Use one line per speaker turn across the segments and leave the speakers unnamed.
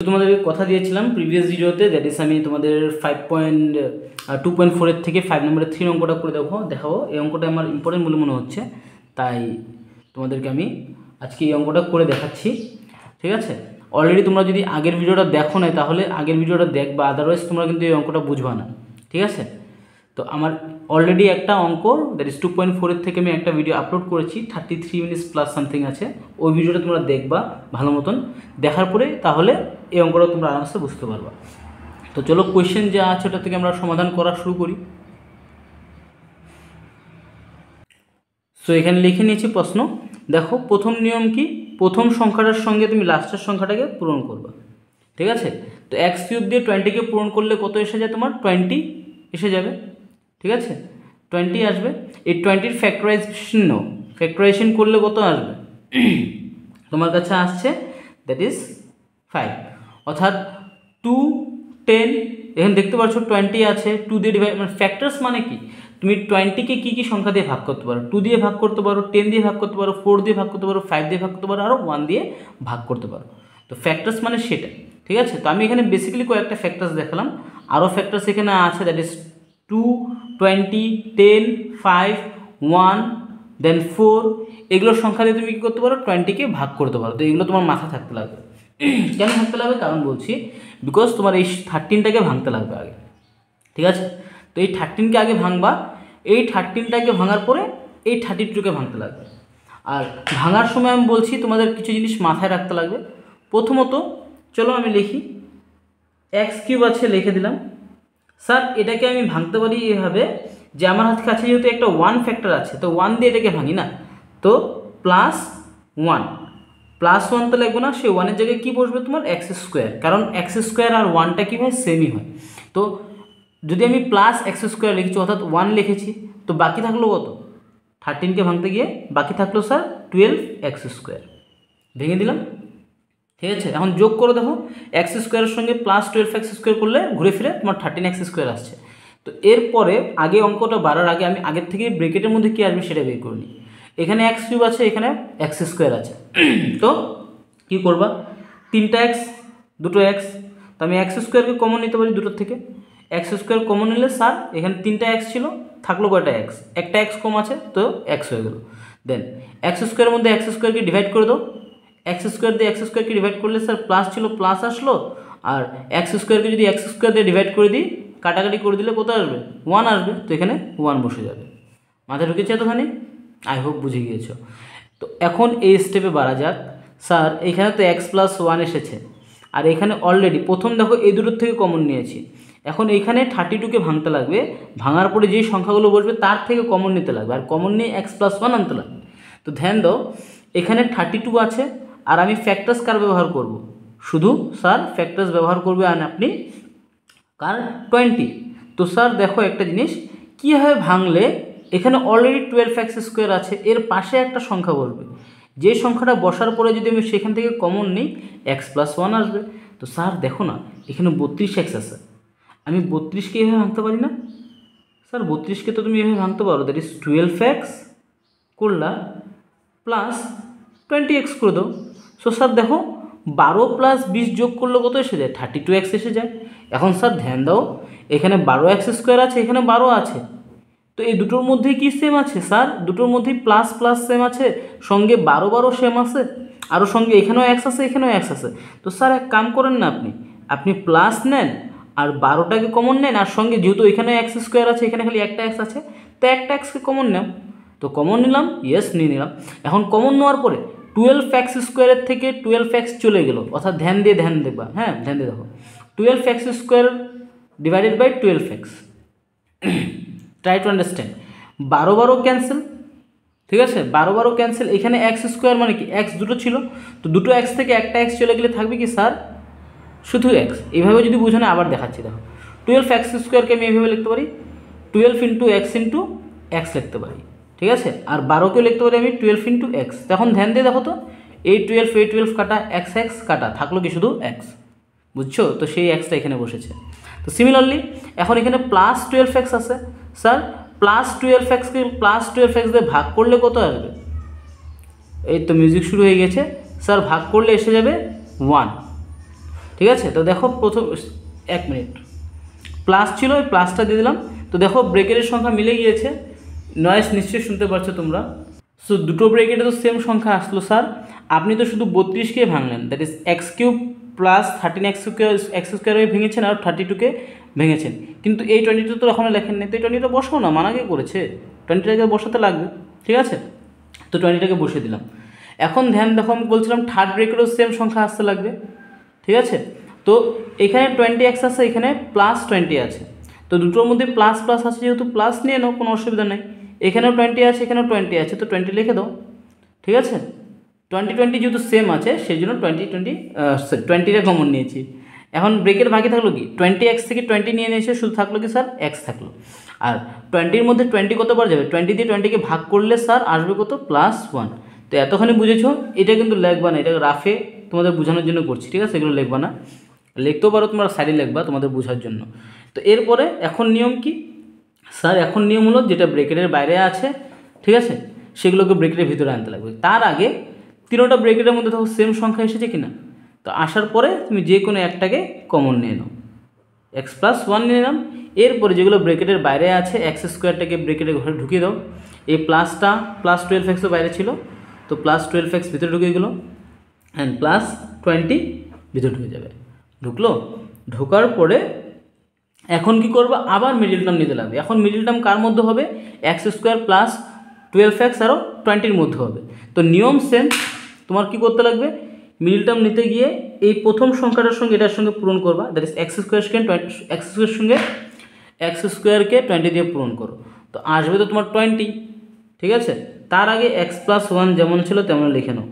তোমাদেরকে কথা দিয়েছিলাম প্রিভিয়াস ভিডিওতে, দ্যাট ইজ আমি তোমাদের 2.4 থেকে 5 নম্বরের 3 অঙ্কটা করে দেখাবো। এই অঙ্কটা আমার ইম্পর্টেন্ট বলে মনে হচ্ছে, তাই তোমাদেরকে আমি আজকে এই অঙ্কটা করে দেখাচ্ছি। ঠিক আছে, অলরেডি তোমরা যদি আগের ভিডিওটা দেখো না তাহলে আগের ভিডিওটা দেখবা, আদারওয়াইজ তোমরা কিন্তু এই অঙ্কটা বুঝবা না। ঠিক আছে, তো আমার অলরেডি একটা অঙ্ক দ্যাট ইজ 2.4 থেকে আমি একটা ভিডিও আপলোড করেছি, 33 মিনিটস প্লাস সামথিং আছে। ওই ভিডিওটা তোমরা দেখবা ভালো মতন, দেখার পরে তাহলে এই অঙ্কটা তোমরা আরামসে বুঝতে পারবা। তো চলো কোয়েশ্চেন যা আছে ওটা থেকে আমরা সমাধান করা শুরু করি। সো এখানে লিখে নিয়েছি প্রশ্ন। দেখো প্রথম নিয়ম কি, প্রথম সংখ্যাটার সঙ্গে তুমি লাস্টের সংখ্যাটাকে পূরণ করবা। ঠিক আছে, তো x³ দিয়ে 20কে পূরণ করলে কত এসে যায়, তোমার 20 এসে যাবে। ঠিক আছে, 20 আসবে। এই 20-র ফ্যাক্টরাইজেশন করলে কত আসবে তোমার কাছে আসছে, দ্যাট ইজ 5। অর্থাৎ 2, 10, এখানে দেখতে পাচ্ছ 20 আছে, 2 দিয়ে ডিভাইড, মানে ফ্যাক্টরস মানে কি, তুমি 20কে কী সংখ্যা দিয়ে ভাগ করতে পারো, 2 দিয়ে ভাগ করতে পারো, 10 দিয়ে ভাগ করতে পারো, 4 দিয়ে ভাগ করতে পারো, 5 দিয়ে ভাগ করতে পারো, আরও 1 দিয়ে ভাগ করতে পারো। তো ফ্যাক্টরস মানে সেটা। ঠিক আছে, তো আমি এখানে বেসিক্যালি কয়েকটা ফ্যাক্টরস দেখালাম, আরও ফ্যাক্টরস এখানে আছে, দ্যাট ইজ 2, 20, 10, 5, 1, দেন 4, এগুলোর সংখ্যা দিয়ে তুমি কী করতে পারো, 20কে ভাগ করতে পারো। তো এগুলো তোমার মাথা থাকতে লাগবে। কেন থাকতে লাগবে, কারণ বলছি, বিকজ তোমার এই 13টাকে ভাঙতে লাগবে আগে। ঠিক আছে, তো এই 13কে আগে ভাঙবা, এই 13টাকে ভাঙার পরে এই 32কে ভাঙতে লাগবে। আর ভাঙার সময় আমি বলছি তোমাদের কিছু জিনিস মাথায় রাখতে লাগবে। প্রথমত চলো আমি লিখি, x³ আছে, লিখে দিলাম। স্যার এটাকে আমি ভাঙতে পারি এভাবে যে আমার হাত কাছে যেহেতু একটা 1 ফ্যাক্টর আছে, তো 1 দিয়ে এটাকে ভাঙি না, তো +1 তো লাগবে না, সে 1-এর জায়গায় কী বসবে তোমার x², কারণ x² আর 1টা কী হয়, সেমই হয়। তো যদি আমি +x² লিখেছি অর্থাৎ 1 লিখেছি, তো বাকি থাকলো কত, 13কে ভাঙতে গিয়ে বাকি থাকলো স্যার 12x², ভেঙে দিলাম। ঠিক আছে, এখন যোগ করে দেখো, x² সঙ্গে +12x² করলে ঘুরে ফিরে তোমার 13x² আসছে। তো এরপরে আগে অঙ্কটা বাড়ার আগে আমি আগের থেকে ব্রেকেটের মধ্যে কী আসবে সেটা বের করে নিই। এখানে x³ আছে, এখানে x² আছে, তো কী করবা, 3টা x, 2টো x, তো আমি x²কে কমন নিতে পারি দুটোর থেকে। x² কমন নিলে স্যার এখানে 3টা x ছিল, থাকলো কয়টা x, একটা x কম আছে, তো x হয়ে গেল। দেন x² মধ্যে x²কে ডিভাইড করে দাও, x² দিয়ে x²কে ডিভাইড করলে স্যার প্লাস ছিল, প্লাস আসলো। আর x²কে যদি x² দিয়ে ডিভাইড করে দিই, কাটাকাটি করে দিলে কত আসবে, 1 আসবে। তো এখানে 1 বসে যাবে। মাথায় ঢুকেছে এতখানি? আই হোপ বুঝে গিয়েছো। তো এখন এই স্টেপে বাড়া যাক। স্যার এখানে তো x+1 এসেছে, আর এখানে অলরেডি প্রথম দেখো এই দুটোর থেকে কমন নিয়েছি। এখন এইখানে 32কে ভাঙতে লাগবে, ভাঙার পরে যেই সংখ্যাগুলো বসবে তার থেকে কমন নিতে লাগবে, আর কমন নিয়ে x+1 আনতে লাগবে। তো ধ্যান দাও, এখানে 32 আছে, আর আমি ফ্যাক্টরস কার ব্যবহার করব, শুধু স্যার ফ্যাক্টরস ব্যবহার করবে আর আপনি কার, 20। তো স্যার দেখো একটা জিনিস, কীভাবে ভাঙলে এখানে অলরেডি 12x² আছে, এর পাশে একটা সংখ্যা বসবে, যে সংখ্যাটা বসার পরে যদি আমি সেখান থেকে কমন নিই x+1 আসবে। তো স্যার দেখো না এখানে 32x আছে, আমি 32কে এভাবে ভাঙতে পারি না? স্যার 32কে তো তুমি এভাবে ভাঙতে পারো, দ্যাট ইজ 12x করলা প্লাস 20x করে দাও। সো স্যার দেখো 12 + 20 যোগ করলে কত এসে যায়, 32x এসে যায়। এখন স্যার ধ্যান দাও, এখানে 12x² আছে, এখানে 12 আছে, তো এই দুটোর মধ্যেই কি সেম আছে, স্যার দুটোর মধ্যেই প্লাস প্লাস সেম আছে, সঙ্গে 12 সেম আছে, আরও সঙ্গে এখানেও x আছে, এখানেও x আছে। তো স্যার এক কাম করেন না, আপনি প্লাস নেন আর 12টাকে কমন নেন, আর সঙ্গে যেহেতু এখানে x² আছে, এখানে খালি একটা x আছে, তো একটা xকে কমন নাও। তো কমন নিলাম, ইয়েস নিয়ে নিলাম। এখন কমন নেওয়ার পরে 12x² থেকে 12x চলে গেল, অর্থাৎ ধ্যান দিয়ে দেখবা, হ্যাঁ ধ্যান দিয়ে দেখো, 12x² divided by 12x, try to understand. 12 cancel, ঠিক আছে, 12 ক্যান্সেল। এখানে x² মানে কি, x দুটো ছিল, তো দুটো x থেকে একটা x চলে গেলে থাকবে কি স্যার, শুধু x। এইভাবে যদি বুঝো না, আবার দেখাচ্ছি দেখো, 12x² আমি এইভাবে লিখতে পারি, 12 × x × x লিখতে পারি। ঠিক আছে, আর 12কেও লিখতে পারি আমি 12 × x। তখন ধ্যান দিয়ে দেখো তো, এই 12 কাটা x কাটা, থাকলো কি শুধু x, বুঝছো? তো সেই xটা এখানে বসেছে। তো সিমিলারলি এখন এখানে +12x আছে, স্যার +12xকে +12x দিয়ে ভাগ করলে কত আসবে, এই তো মিউজিক শুরু হয়ে গেছে, স্যার ভাগ করলে এসে যাবে 1। ঠিক আছে। তো দেখো প্রথম 1 মিনিট প্লাস ছিল, ওই প্লাসটা দিয়ে দিলাম। তো দেখো ব্রেকেটের সংখ্যা মিলে গিয়েছে, নয়েস নিশ্চয়ই শুনতে পাচ্ছ তোমরা। সো দুটো ব্রেকেটে তো সেম সংখ্যা আসলো স্যার, আপনি তো শুধু 32কে ভাঙলেন, that is x³ plus 13x² ভেঙেছেন আর 32কে ভেঙেছেন, কিন্তু এই 20টা তো এখনও লেখেন নেই। তো এই 20টা বসাও না, মানাকে করেছে, 20টাকে বসাতে লাগবে। ঠিক আছে, তো 20টাকে বসিয়ে দিলাম। এখন ধ্যান দেখো, আমি বলছিলাম থার্ড ব্রেকেটও সেম সংখ্যা আসতে লাগবে। ঠিক আছে, তো এখানে 20x আছে, এখানে +20 আছে, তো দুটোর মধ্যে প্লাস প্লাস আছে, যেহেতু প্লাস নিয়ে নাও, কোনো অসুবিধা নেই। এখানেও 20 আছে, এখানেও 20 আছে, তো 20 লিখে দাও। ঠিক আছে, 20 যেহেতু সেম আছে সেই জন্য 20টা কমন নিয়েছি। এখন ব্রেকের বাকি থাকলো কি, 20x থেকে 20 নিয়ে নিয়েছে, শুধু থাকলো কি স্যার x থাকলো। আর 20-র মধ্যে 20 কতবার যাবে, 20 দিয়ে 20কে ভাগ করলে স্যার আসবে কত, +1। তো এতখানি বুঝেছো, এটা কিন্তু লিখবা না, এটা রাফে তোমাদের বোঝানোর জন্য করছি। ঠিক আছে, এগুলো লিখবা না, লিখতেও পারো তোমরা সাইডে লিখবা তোমাদের বোঝার জন্য। তো এরপরে এখন নিয়ম কি স্যার, এখন নিয়ম হলো যেটা ব্রেকেটের বাইরে আছে, ঠিক আছে, সেগুলোকে ব্রেকেটের ভিতরে আনতে লাগবে। তার আগে তিনোটা ব্রেকেটের মধ্যে দেখো সেম সংখ্যা এসেছে কিনা, তো আসার পরে তুমি যে কোনো একটাকে কমন নিয়ে নাও, x+1 নিয়ে নিলাম। এরপরে যেগুলো ব্রেকেটের বাইরে আছে x²টাকে ব্রেকেটের ঘরে ঢুকিয়ে দাও। এই প্লাসটা +12x বাইরে ছিল, তো +12x ভিতরে ঢুকে গেলো, অ্যান্ড +20 ভিতরে ঢুকে যাবে। ঢুকলো, ঢোকার পরে এখন কি করবো, আবার মিডিল টার্ম নিতে লাগবে। এখন মিডিল টার্ম কার মধ্যে হবে, x² + 12x আরও 20-র মধ্যে হবে। তো নিয়ম সেম, তোমার কি করতে লাগবে, মিডিল টার্ম নিতে গিয়ে এই প্রথম সংখ্যাটার সঙ্গে এটার সঙ্গে পূরণ করবা, দ্যাট ইজ x² সঙ্গে x² 20 দিয়ে পূরণ করো, তো আসবে তো তোমার 20। ঠিক আছে, তার আগে x+1 যেমন ছিল তেমন লিখে নাও।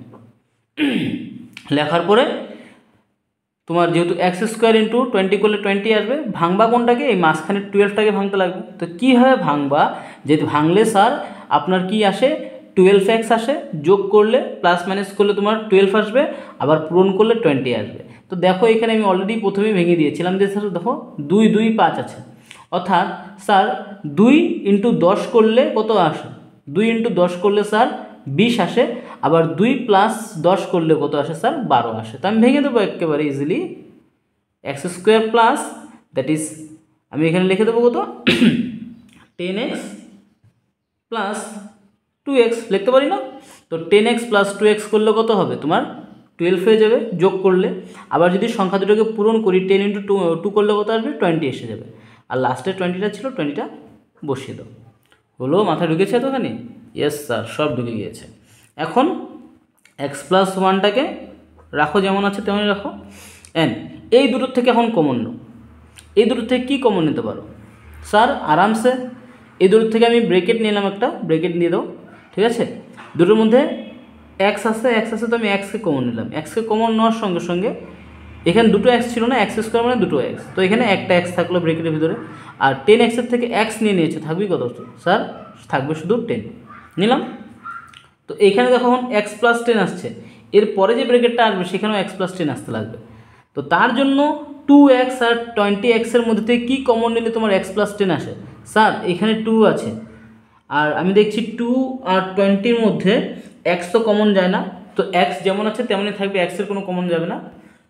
লেখার পরে তোমার যেহেতু x² × 20 করলে 20 আসবে, ভাঙবা কোনটাকে, এই মাঝখানে 12টাকে ভাঙতে লাগবে। তো কীভাবে ভাঙবা, যেহেতু ভাঙলে স্যার আপনার কি আসে, 12x আসে, যোগ করলে প্লাস মাইনাস করলে তোমার 12 আসবে, আবার পূরণ করলে 20 আসবে। তো দেখো এখানে আমি অলরেডি প্রথমেই ভেঙে দিয়েছিলাম যে স্যার দেখো 2 2 5 আছে, অর্থাৎ স্যার 2 × 10 করলে কত আসে, 2 × 10 করলে স্যার 20 আসে, আবার 2 + 10 করলে কত আসে স্যার, 12 আসে। তো আমি ভেঙে দেবো একেবারে easily, x² plus, that is আমি এখানে লিখে দেবো কত, 10x প্লাস 2x লিখতে পারি না, তো 10x প্লাস 2x করলে কত হবে তোমার 12 হয়ে যাবে যোগ করলে। আবার যদি সংখ্যা দুটোকে পূরণ করি, 10 × 2 করলে কত আসবে, 20 এসে যাবে। আর লাস্টে 20টা ছিল, 20টা বসিয়ে দাও। হলো, মাথায় ঢুকেছে এতখানি? ইয়েস স্যার, সব ঢুকে গিয়েছে। এখন x+1টাকে রাখো যেমন আছে তেমনই রাখো, অ্যান্ড এই দুটোর থেকে এখন কমন নাও। এই দুটোর থেকে কী কমন নিতে পারো স্যার, আরামসে এই দুটোর থেকে আমি ব্রেকেট নিলাম, একটা ব্রেকেট নিয়ে দাও। ঠিক আছে, দুটোর মধ্যে x আছে, তো আমি x-কে কমন নিলাম। x-কে কমন নেওয়ার সঙ্গে সঙ্গে এখানে দুটো x ছিল না, x² মানে দুটো x, তো এখানে একটা x থাকলো ব্রেকেটের ভিতরে। আর 10x-এর থেকে x নিয়ে নিয়েছে, থাকবে কত স্যার, থাকবে শুধু 10 নিলাম। তো এখানে দেখো এখন x+10 আসছে, এরপরে যে ব্রেকেটটা আসবে সেখানেও x+10 আসতে লাগবে। তো তার জন্য 2x আর 20x-এর মধ্যে থেকে কী কমন নিলে তোমার x+10 আসে, স্যার এখানে 2 আছে, আর আমি দেখছি 2 আর 20-র মধ্যে x তো কমন যায় না, তো x যেমন আছে তেমনই থাকবে, x-এর কোনো কমন যাবে না।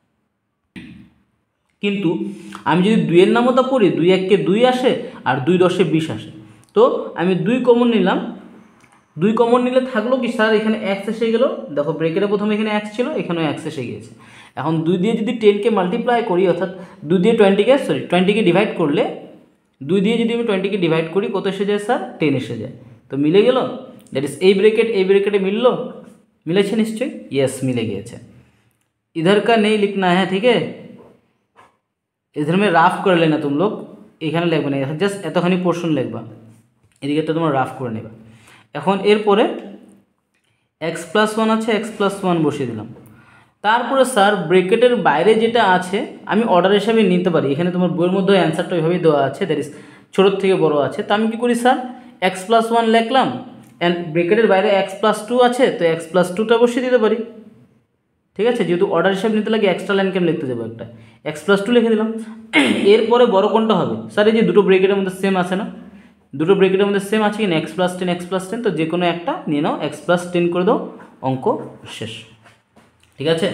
কিন্তু আমি যদি 2-এর নামতা পড়ি, 2 1-কে 2 আসে, আর 2 10-এ 20 আসে, তো আমি 2 কমন নিলাম। 2 কমন নিলে থাকলো কি স্যার, এখানে x এসে গেলো, দেখো ব্রেকেটে প্রথমে এখানে x ছিল, এখানেও x এসে গিয়েছে। এখন 2 দিয়ে যদি 10-কে মাল্টিপ্লাই করি, অর্থাৎ 2 দিয়ে 20-কে ডিভাইড করলে, 2 দিয়ে যদি আমি 20-কে ডিভাইড করি কত এসে যায় স্যার, 10 এসে যায়। তো মিলে গেল, দ্যাট ইজ এই ব্রেকেটে মিললো, मिलेছে निश्चय, यस मिले गए। इधर का नहीं लिखना है, ठीक है, इधर में राफ कर लेना तुम लोग, এখানে লিখবে না, জাস্ট এতখানি পোর্শন লিখবা, এদিকে তো তোমরা রাফ করে নেবা। এখন এরপরে x+1 আছে, x+1 বসিয়ে দিলাম। তারপরে স্যার ব্রেকেটের বাইরে যেটা আছে আমি অর্ডার হিসাবে নিতে পারি, এখানে তোমার বইয়ের মধ্যে অ্যান্সারটা ওইভাবেই দেওয়া আছে, দ্যাট ইজ ছোটোর থেকে বড় আছে। তো আমি কী করি স্যার, x+1 লিখলাম, অ্যান্ড ব্রেকেটের বাইরে x+2 আছে, তো x+2টা বসিয়ে দিতে পারি। ঠিক আছে, যেহেতু অর্ডার হিসাবে নিতে লাগে এক্সট্রা লাইন কেন লিখতে যাবো, একটা x+2 লিখে দিলাম। এরপরে বড় কোনটা হবে স্যার, এই যে দুটো ব্রেকেটের মধ্যে সেম আছে না, দুটো ব্রেকেটের মধ্যে সেম আছে কিনা, x+10, তো যে কোনো একটা নিয়ে নাও, x+10 করে দাও, অঙ্ক শেষ। ঠিক আছে,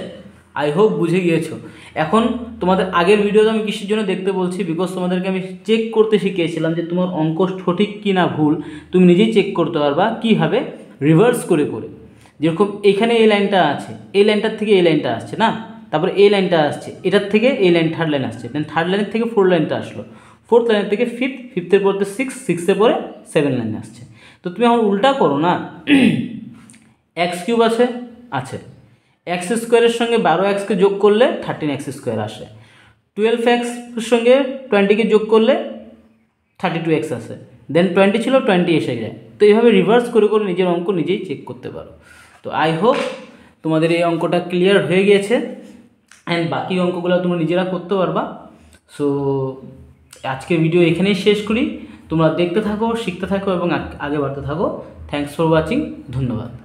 আই হোপ বুঝে গিয়েছো। এখন তোমাদের আগের ভিডিওতে আমি কিসের জন্য দেখতে বলছি, বিকজ তোমাদেরকে আমি চেক করতে শিখিয়েছিলাম যে তোমার অঙ্ক সঠিক কি না ভুল তুমি নিজেই চেক করতে পারবা কীভাবে, রিভার্স করে করে। যেরকম এখানে এই লাইনটা আছে, এই লাইনটার থেকে এই লাইনটা আসছে না, তারপরে এই লাইনটা আসছে, এটার থেকে এই লাইন থার্ড লাইন আসছে, দেন থার্ড লাইনের থেকে ফোর্থ লাইনটা আসলো, ফোর্থ লাইনের থেকে ফিফথ, ফিফথের পর সিক্স, সিক্সের পরে সেভেন লাইনে আসছে। তো তুমি এখন উল্টা করো না, এক্স কিউব আছে, আছে, এক্স স্কোয়ারের সঙ্গে 12x যোগ করলে 13x স্কোয়ার আসে, 12x সঙ্গে 20কে যোগ করলে 32x আসে, দেন 20 ছিল 20 এসে যায়। তো এইভাবে রিভার্স করে করে নিজের অঙ্ক নিজেই চেক করতে পারো। তো আই হোপ তোমাদের এই অঙ্কটা ক্লিয়ার হয়ে গিয়েছে, অ্যান্ড বাকি অঙ্কগুলো তোমরা নিজেরা করতে পারবা। সো আজকের ভিডিও এখানেই শেষ করি। তোমরা দেখতে থাকো, শিখতে থাকো এবং আগে বাড়তে থাকো। থ্যাংকস ফর ওয়াচিং, ধন্যবাদ।